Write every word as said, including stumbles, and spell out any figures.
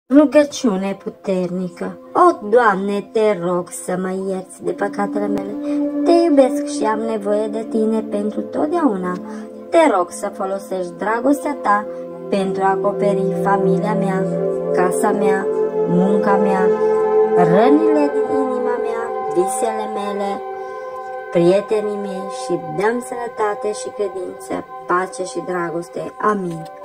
Rugăciune puternică. O, Doamne, te rog să mă ierți de păcatele mele. Te iubesc și am nevoie de Tine pentru totdeauna. Te rog să folosești dragostea Ta pentru a acoperi familia mea, casa mea, munca mea, rănile din inima mea, visele mele, prietenii mei și dăm sănătate și credință, pace și dragoste. Amin.